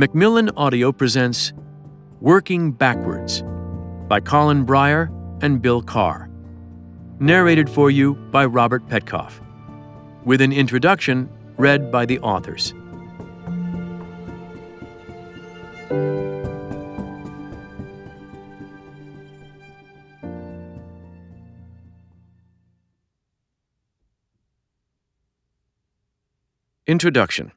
Macmillan Audio presents Working Backwards by Colin Bryar and Bill Carr. Narrated for you by Robert Petkoff, with an introduction read by the authors. Introduction.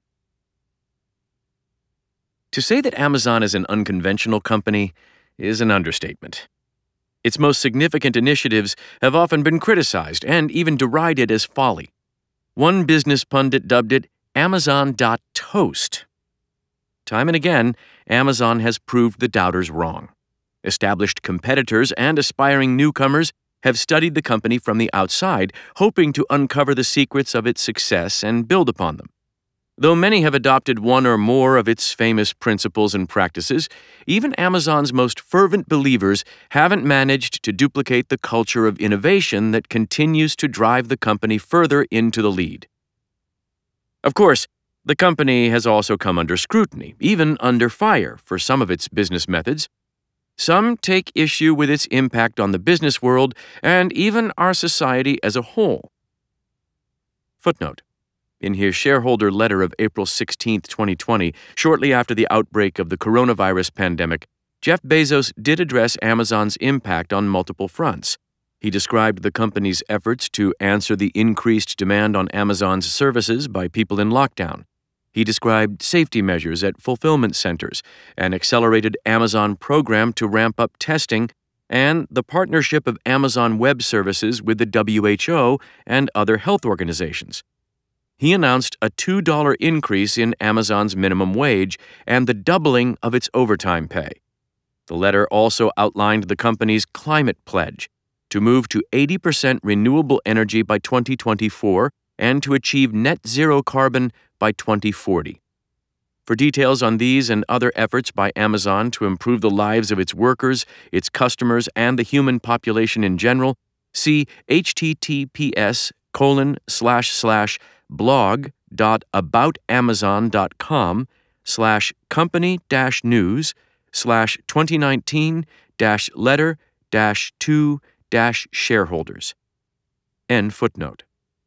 To say that Amazon is an unconventional company is an understatement. Its most significant initiatives have often been criticized and even derided as folly. One business pundit dubbed it Amazon.toast. Time and again, Amazon has proved the doubters wrong. Established competitors and aspiring newcomers have studied the company from the outside, hoping to uncover the secrets of its success and build upon them. Though many have adopted one or more of its famous principles and practices, even Amazon's most fervent believers haven't managed to duplicate the culture of innovation that continues to drive the company further into the lead. Of course, the company has also come under scrutiny, even under fire, for some of its business methods. Some take issue with its impact on the business world and even our society as a whole. Footnote. In his shareholder letter of April 16, 2020, shortly after the outbreak of the coronavirus pandemic, Jeff Bezos did address Amazon's impact on multiple fronts. He described the company's efforts to answer the increased demand on Amazon's services by people in lockdown. He described safety measures at fulfillment centers, an accelerated Amazon program to ramp up testing, and the partnership of Amazon Web Services with the WHO and other health organizations. He announced a $2 increase in Amazon's minimum wage and the doubling of its overtime pay. The letter also outlined the company's climate pledge to move to 80% renewable energy by 2024 and to achieve net zero carbon by 2040. For details on these and other efforts by Amazon to improve the lives of its workers, its customers, and the human population in general, see https://blog.aboutamazon.com/company-news/2019-letter-2-shareholders. End footnote.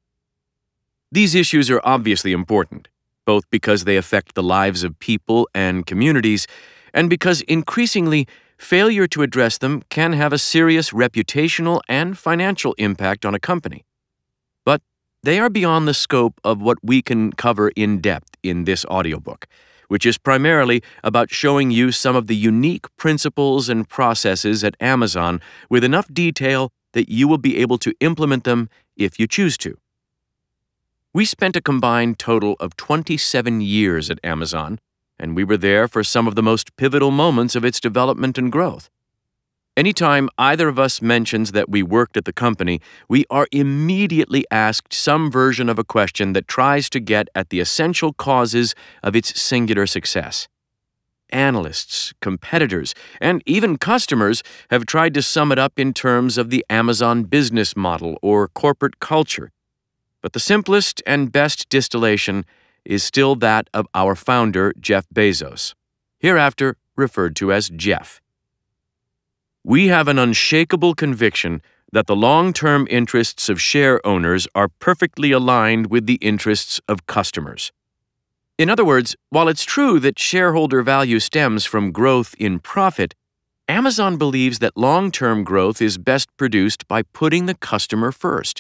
These issues are obviously important, both because they affect the lives of people and communities, and because increasingly failure to address them can have a serious reputational and financial impact on a company. But they are beyond the scope of what we can cover in depth in this audiobook, which is primarily about showing you some of the unique principles and processes at Amazon with enough detail that you will be able to implement them if you choose to. We spent a combined total of 27 years at Amazon, and we were there for some of the most pivotal moments of its development and growth. Anytime either of us mentions that we worked at the company, we are immediately asked some version of a question that tries to get at the essential causes of its singular success. Analysts, competitors, and even customers have tried to sum it up in terms of the Amazon business model or corporate culture. But the simplest and best distillation is still that of our founder, Jeff Bezos, hereafter referred to as Jeff. We have an unshakable conviction that the long-term interests of share owners are perfectly aligned with the interests of customers. In other words, while it's true that shareholder value stems from growth in profit, Amazon believes that long-term growth is best produced by putting the customer first.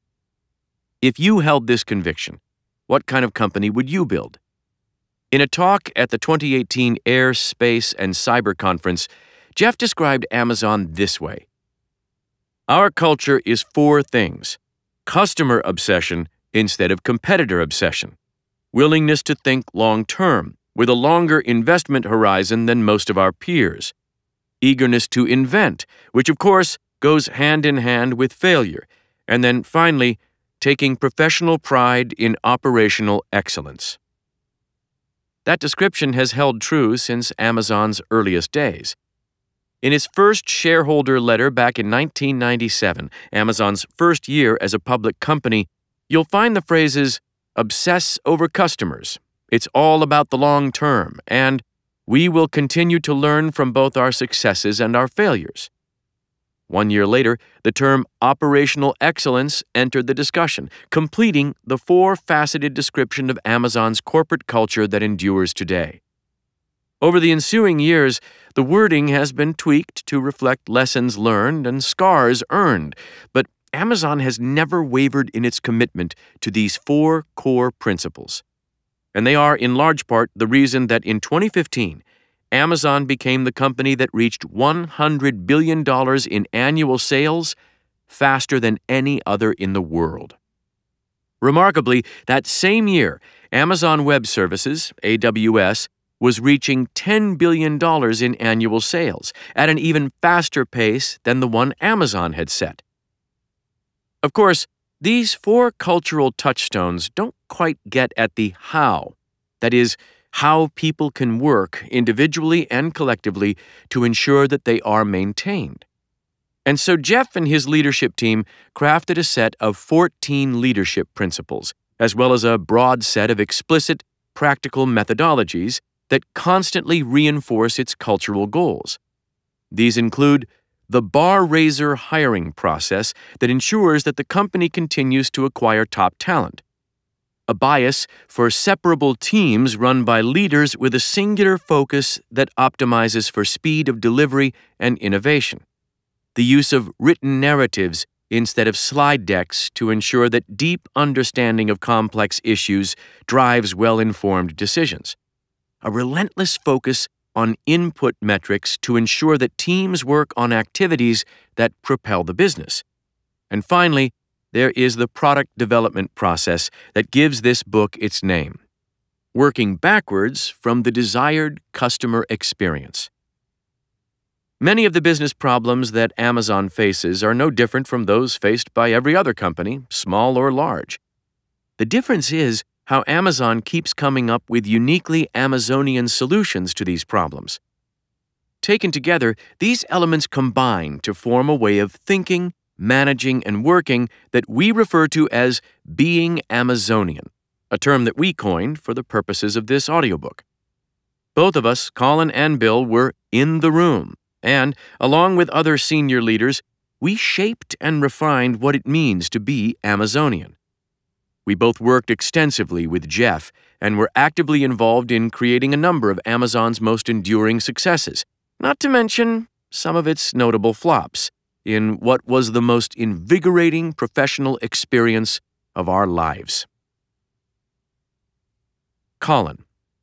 If you held this conviction, what kind of company would you build? In a talk at the 2018 Air, Space, and Cyber Conference, Jeff described Amazon this way. Our culture is 4 things: customer obsession instead of competitor obsession, willingness to think long-term, with a longer investment horizon than most of our peers, eagerness to invent, which of course goes hand in hand with failure, and then finally, taking professional pride in operational excellence. That description has held true since Amazon's earliest days. In his first shareholder letter back in 1997, Amazon's first year as a public company, you'll find the phrases, "obsess over customers," "it's all about the long term," and we will continue to learn from both our successes and our failures. 1 year later, the term operational excellence entered the discussion, completing the four-faceted description of Amazon's corporate culture that endures today. Over the ensuing years, the wording has been tweaked to reflect lessons learned and scars earned, but Amazon has never wavered in its commitment to these four core principles. And they are, in large part, the reason that in 2015, Amazon became the company that reached $100 billion in annual sales faster than any other in the world. Remarkably, that same year, Amazon Web Services, AWS, was reaching $10 billion in annual sales at an even faster pace than the one Amazon had set. Of course, these four cultural touchstones don't quite get at the how, that is, how people can work individually and collectively to ensure that they are maintained. And so Jeff and his leadership team crafted a set of 14 leadership principles, as well as a broad set of explicit, practical methodologies that constantly reinforce its cultural goals. These include the bar-raiser hiring process that ensures that the company continues to acquire top talent, a bias for separable teams run by leaders with a singular focus that optimizes for speed of delivery and innovation, the use of written narratives instead of slide decks to ensure that deep understanding of complex issues drives well-informed decisions, a relentless focus on input metrics to ensure that teams work on activities that propel the business, and finally, there is the product development process that gives this book its name, working backwards from the desired customer experience. Many of the business problems that Amazon faces are no different from those faced by every other company, small or large. The difference is how Amazon keeps coming up with uniquely Amazonian solutions to these problems. Taken together, these elements combine to form a way of thinking, managing, and working that we refer to as being Amazonian, a term that we coined for the purposes of this audiobook. Both of us, Colin and Bill, were in the room, and, along with other senior leaders, we shaped and refined what it means to be Amazonian. We both worked extensively with Jeff and were actively involved in creating a number of Amazon's most enduring successes, not to mention some of its notable flops, in what was the most invigorating professional experience of our lives. Colin.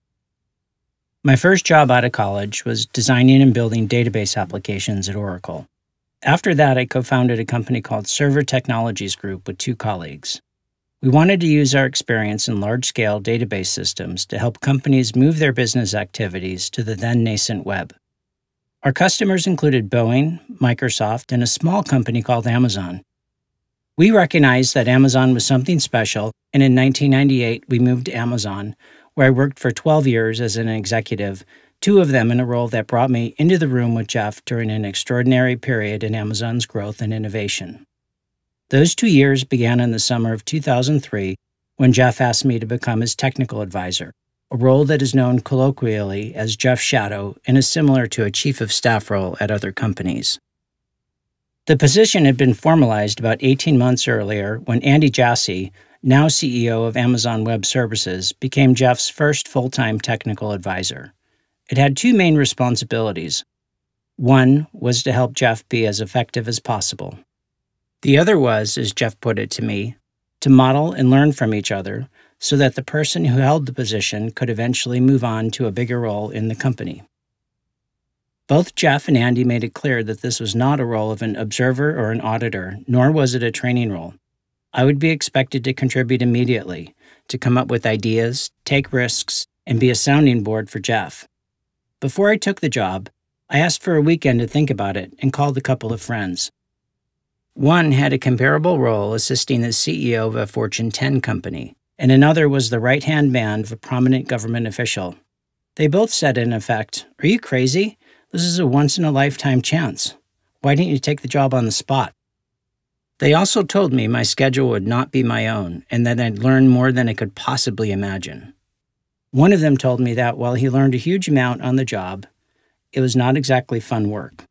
My first job out of college was designing and building database applications at Oracle. After that, I co-founded a company called Server Technologies Group with two colleagues. We wanted to use our experience in large-scale database systems to help companies move their business activities to the then-nascent web. Our customers included Boeing, Microsoft, and a small company called Amazon. We recognized that Amazon was something special, and in 1998, we moved to Amazon, where I worked for 12 years as an executive, 2 of them in a role that brought me into the room with Jeff during an extraordinary period in Amazon's growth and innovation. Those 2 years began in the summer of 2003 when Jeff asked me to become his technical advisor, a role that is known colloquially as Jeff's Shadow and is similar to a chief of staff role at other companies. The position had been formalized about 18 months earlier when Andy Jassy, now CEO of Amazon Web Services, became Jeff's first full-time technical advisor. It had 2 main responsibilities. One was to help Jeff be as effective as possible. The other was, as Jeff put it to me, to model and learn from each other so that the person who held the position could eventually move on to a bigger role in the company. Both Jeff and Andy made it clear that this was not a role of an observer or an auditor, nor was it a training role. I would be expected to contribute immediately, to come up with ideas, take risks, and be a sounding board for Jeff. Before I took the job, I asked for a weekend to think about it and called a couple of friends. One had a comparable role assisting the CEO of a Fortune 10 company, and another was the right-hand man of a prominent government official. They both said, in effect, "Are you crazy? This is a once-in-a-lifetime chance. Why didn't you take the job on the spot?" They also told me my schedule would not be my own and that I'd learn more than I could possibly imagine. One of them told me that while he learned a huge amount on the job, it was not exactly fun work.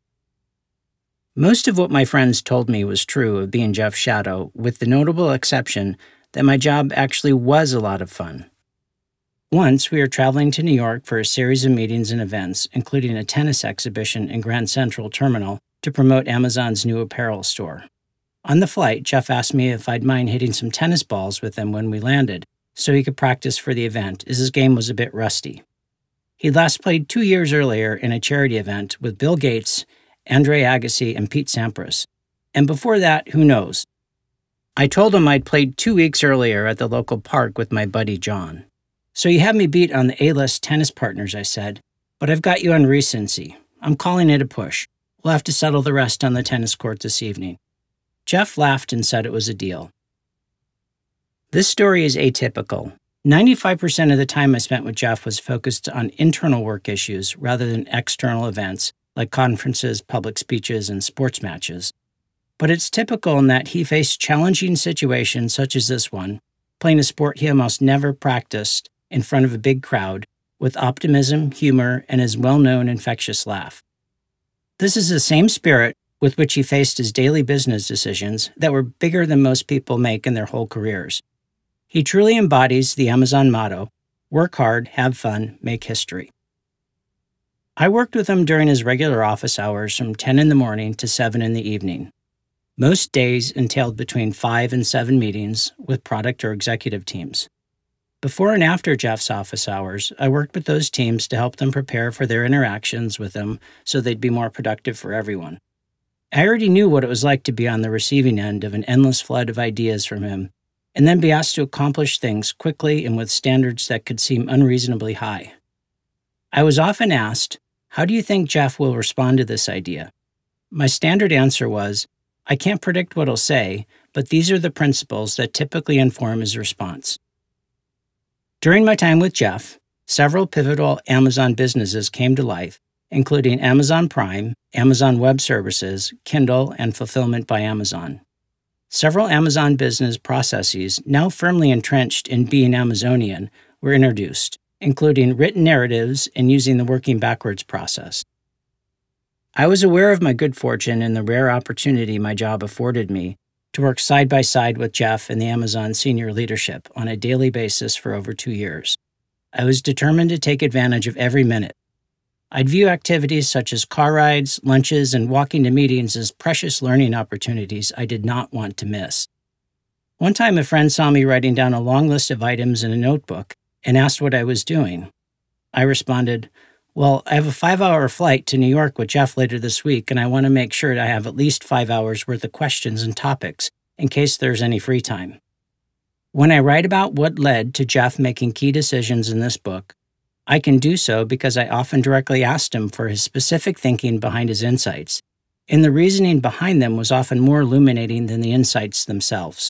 Most of what my friends told me was true of being Jeff's shadow, with the notable exception that my job actually was a lot of fun. Once, we were traveling to New York for a series of meetings and events, including a tennis exhibition in Grand Central Terminal to promote Amazon's new apparel store. On the flight, Jeff asked me if I'd mind hitting some tennis balls with him when we landed, so he could practice for the event, as his game was a bit rusty. He'd last played 2 years earlier in a charity event with Bill Gates, Andre Agassi, and Pete Sampras. And before that, who knows? I told him I'd played 2 weeks earlier at the local park with my buddy John. So you have me beat on the A-list tennis partners, I said, but I've got you on recency. I'm calling it a push. We'll have to settle the rest on the tennis court this evening. Jeff laughed and said it was a deal. This story is atypical. 95% of the time I spent with Jeff was focused on internal work issues rather than external events like conferences, public speeches, and sports matches. But it's typical in that he faced challenging situations such as this one, playing a sport he almost never practiced in front of a big crowd, with optimism, humor, and his well-known infectious laugh. This is the same spirit with which he faced his daily business decisions that were bigger than most people make in their whole careers. He truly embodies the Amazon motto, work hard, have fun, make history. I worked with him during his regular office hours from 10 in the morning to 7 in the evening. Most days entailed between 5 and 7 meetings with product or executive teams. Before and after Jeff's office hours, I worked with those teams to help them prepare for their interactions with him so they'd be more productive for everyone. I already knew what it was like to be on the receiving end of an endless flood of ideas from him, and then be asked to accomplish things quickly and with standards that could seem unreasonably high. I was often asked, "How do you think Jeff will respond to this idea?" My standard answer was, "I can't predict what he'll say, but these are the principles that typically inform his response." During my time with Jeff, several pivotal Amazon businesses came to life, including Amazon Prime, Amazon Web Services, Kindle, and Fulfillment by Amazon. Several Amazon business processes, now firmly entrenched in being Amazonian, were introduced, including written narratives and using the working backwards process. I was aware of my good fortune and the rare opportunity my job afforded me to work side by side with Jeff and the Amazon senior leadership on a daily basis for over 2 years. I was determined to take advantage of every minute. I'd view activities such as car rides, lunches, and walking to meetings as precious learning opportunities I did not want to miss. One time a friend saw me writing down a long list of items in a notebook and asked what I was doing. I responded, "Well, I have a 5-hour flight to New York with Jeff later this week, and I want to make sure I have at least 5 hours worth of questions and topics in case there's any free time." When I write about what led to Jeff making key decisions in this book, I can do so because I often directly asked him for his specific thinking behind his insights, and the reasoning behind them was often more illuminating than the insights themselves.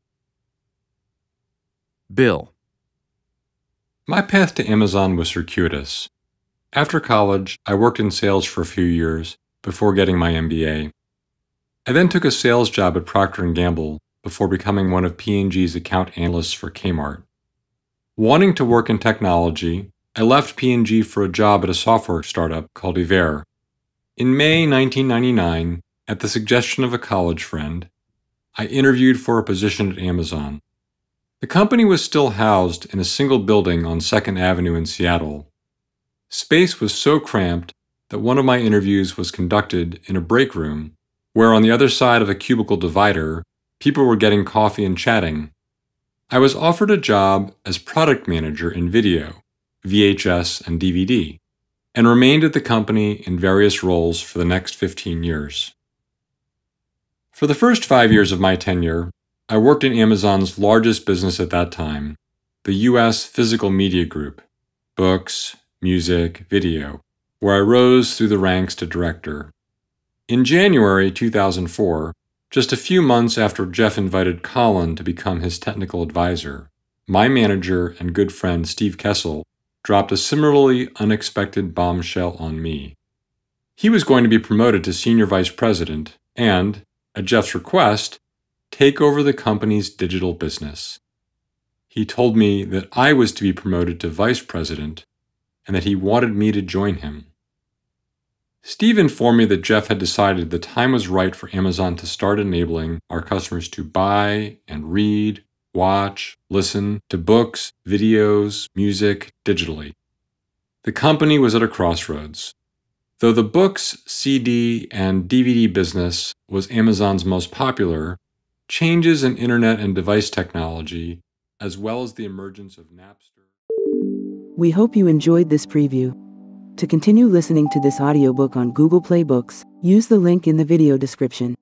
Bill. My path to Amazon was circuitous. After college, I worked in sales for a few years before getting my MBA. I then took a sales job at Procter & Gamble before becoming one of P&G's account analysts for Kmart. Wanting to work in technology, I left P&G for a job at a software startup called Iver. In May 1999, at the suggestion of a college friend, I interviewed for a position at Amazon. The company was still housed in a single building on 2nd Avenue in Seattle. Space was so cramped that one of my interviews was conducted in a break room, where on the other side of a cubicle divider, people were getting coffee and chatting. I was offered a job as product manager in video, VHS, and DVD, and remained at the company in various roles for the next 15 years. For the first 5 years of my tenure, I worked in Amazon's largest business at that time, the U.S. Physical Media Group, books, music, video, where I rose through the ranks to director. In January 2004, just a few months after Jeff invited Colin to become his technical advisor, my manager and good friend Steve Kessel dropped a similarly unexpected bombshell on me. He was going to be promoted to senior vice president and, at Jeff's request, take over the company's digital business. He told me that I was to be promoted to vice president and that he wanted me to join him. Steve informed me that Jeff had decided the time was right for Amazon to start enabling our customers to buy and read, watch, listen to books, videos, music digitally. The company was at a crossroads. Though the books, CD, and DVD business was Amazon's most popular, changes in internet and device technology, as well as the emergence of Napster. We hope you enjoyed this preview. To continue listening to this audiobook on Google Play Books, use the link in the video description.